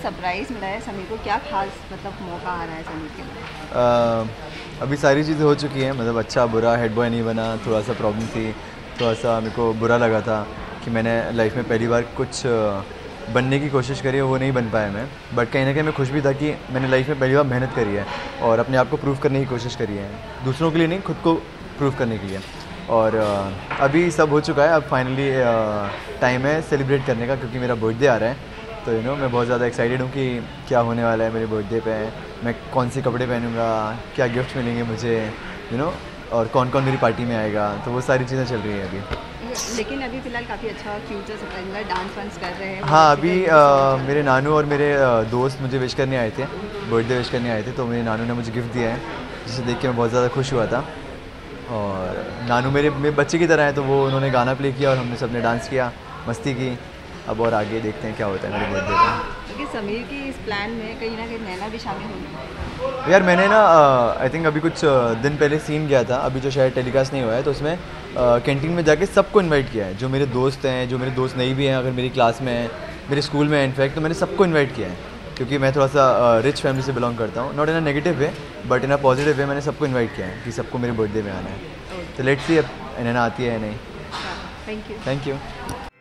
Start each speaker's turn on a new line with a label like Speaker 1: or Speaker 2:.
Speaker 1: Surprise मिला है समीर को, क्या खास मतलब मौका आ रहा है समीर के लिए?
Speaker 2: अभी सारी चीज़ें हो चुकी हैं, मतलब अच्छा बुरा हेड बॉय नहीं बना, थोड़ा सा प्रॉब्लम थी, थोड़ा सा मेरे को बुरा लगा था कि मैंने लाइफ में पहली बार कुछ बनने की कोशिश करी है, वो नहीं बन पाया मैं। बट कहीं ना कहीं मैं खुश भी था कि मैंने लाइफ में पहली बार मेहनत करी है और अपने आप को प्रूव करने की कोशिश करी है, दूसरों के लिए नहीं, खुद को प्रूव करने के लिए। और अभी सब हो चुका है, अब फाइनली टाइम है सेलिब्रेट करने का, क्योंकि मेरा बर्थडे आ रहा है। तो मैं बहुत ज़्यादा एक्साइटेड हूँ कि क्या होने वाला है मेरे बर्थडे पे, मैं कौन से कपड़े पहनूँगा, क्या गिफ्ट मिलेंगे मुझे, और कौन कौन मेरी पार्टी में आएगा, तो वो सारी चीज़ें चल रही हैं अभी।
Speaker 1: लेकिन अभी फ़िलहाल काफ़ी अच्छा फ्यूचर सरप्राइज है, डांस वांस कर रहे हैं।
Speaker 2: हाँ, अभी मेरे नानू और मेरे दोस्त मुझे विश करने आए थे, बर्थडे विश करने आए थे, तो मेरे नानू ने मुझे गिफ्ट दिया है, जिसे देख के मैं बहुत ज़्यादा खुश हुआ था। और नानू मेरे बच्चे की तरह है, तो वो उन्होंने गाना प्ले किया और हमने सबने डांस किया, मस्ती की। अब और आगे देखते हैं क्या होता है मेरे बर्थडे पे।
Speaker 1: क्योंकि समीर की इस प्लान में कहीं ना कहीं नैना भी शामिल होगी।
Speaker 2: यार मैंने आई थिंक अभी कुछ दिन पहले सीन गया था, अभी जो शायद टेलीकास्ट नहीं हुआ है, तो उसमें कैंटीन में जाके सबको इनवाइट किया है, जो मेरे दोस्त हैं, जो मेरे दोस्त नहीं भी हैं, अगर मेरी क्लास में हैं, मेरे स्कूल में हैं इनफैक्ट, तो मैंने सबको इन्वाइट किया है, क्योंकि मैं थोड़ा सा रिच फैमिली से बिलोंग करता हूँ, not in a negative way but in a positive way. मैंने सबको इन्वाइट किया है कि सबको मेरे बर्थडे में आना है। तो लेट्स सी अब नैना आती है या नहीं।
Speaker 1: Thank you.
Speaker 2: Thank you.